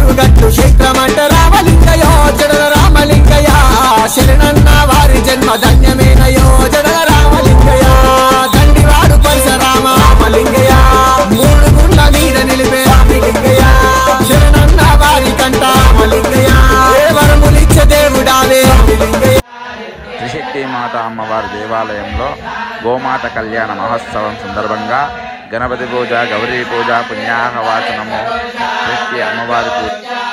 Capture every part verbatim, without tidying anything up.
గట్టు క్షేత్రమంట రామలింగయో జడల రామలింగయ శరణన్న వారి జన్మ ధన్యమేనయో జడల రామలింగయ దండివాడు పరశురామ రామలింగయ మూడు గుండ్ల మీద నిలిపే రామలింగయ శరణన్న వారి కంట రామలింగయ వరములిచ్చే దేవుడావే రామలింగయ. త్రిశక్తి మాత అమ్మవారి దేవాలయంలో గోమాత కళ్యాణ మహోత్సవం సందర్భంగా గణపతి పూజ, గౌరీ పూజ, పుణ్యాహవాచనము, శక్తి అమ్మవారి పూజ.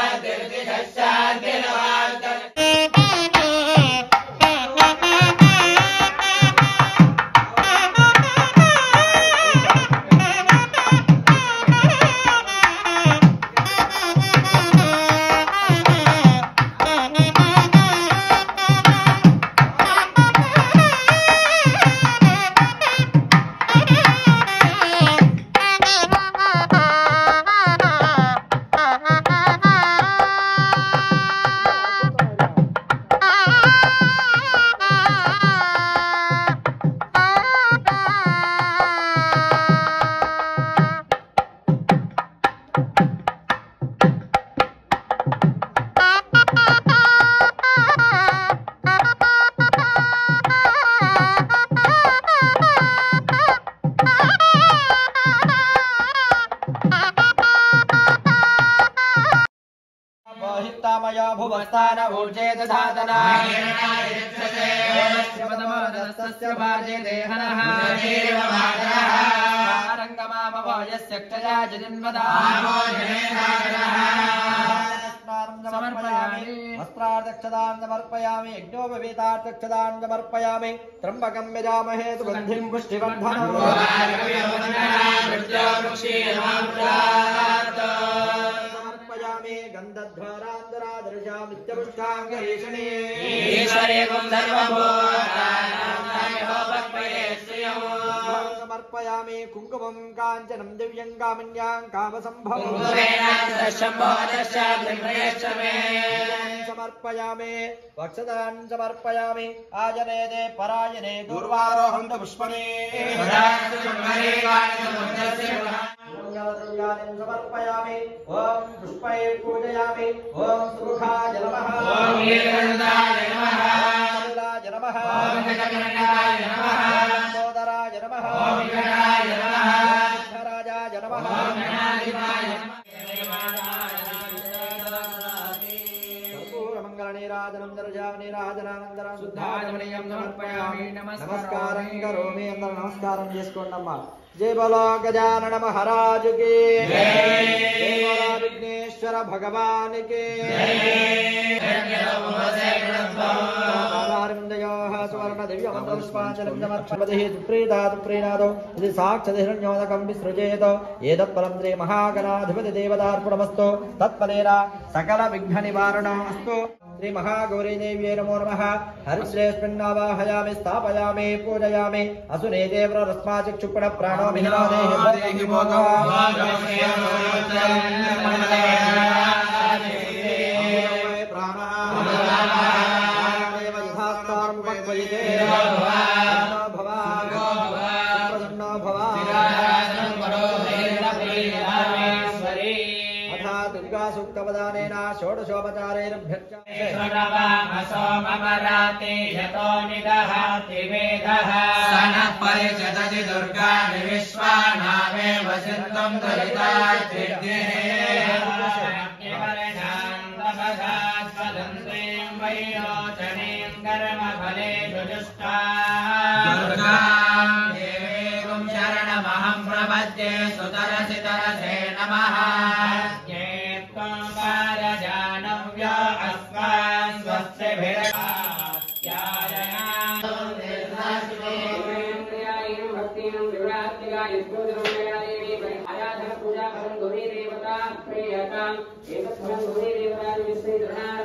मया भुवस्थान ऊर्जे दधातना शिवदमोदस्तस्य भाजे देहनः रङ्गमामवयस्य क्षया जनिन्वदा समर्पयामि वस्त्रार्थक्षदां समर्पयामि यज्ञोपवीतार्थक्षदां समर्पयामि त्र्यम्बकं यजामहे सुगन्धिं पुष्टिवर्धनम् गन्धध्वारान्तरादर्शामित्यपुष्टाङ्गरीषणे ईश्वरेकं समर्पयामि कुङ्कुमं काञ्चनं दिव्यं कामन्यां कामसम्भवं समर्पयामि वक्षदान् समर्पयामि आजनेदे परायणे दूर्वारोहं पुष्पणे समर्पयामि ओम पुष्पै पूजयामि ओम सुमुखाय नमः ओम नीलकण्ठाय नमः कमलाय नमः ओम गजकर्णाय नमः सोदराय नमः ओम विकटाय नमः धराजाय नमः ओम गणाधिपाय नमः मंगलनीराजनं दर्जावनीराजनानंदरं शुद्धाचमनीयं समर्पयामि नमस्कारं करोमि अंदर नमस्कारं చేసుకోండమ్మా. जय बोलो गजानन महाराज की जय, जय बोलो विघ्नेश्वर भगवान की सुवर्ण दिव्य मंत्र पुष्पांजलिं समर्पयामि. सुप्रीता सुप्रीनादो यदि साक्षात् हिरण्योदकं विसृजेत एतत्फलं श्री महागणाधिपति देवतार्पणमस्तु तत्फलेन सकल विघ्न निवारणमस्तु. श्री महागौरी देव्यै नमो नमः. हरिश्रेष्ठन्नावाहयामि स्थापयामि पूजयामि असुने देवरस्माचिक्षुपण प्राणो मिहिलादेहि सूक्तवदानेन षोडशोपचारैरभ्यर्च्यते यतो निदहाति वेदः सनः परिषदति दुर्गाणि विश्वानामेव सिद्धं दरिताच्युद्धिः वैरोचनीं कर्मफलेषु दुष्टां देवीं शरणमहं प्रपद्ये सुतरसि तरसे नमः. पूजा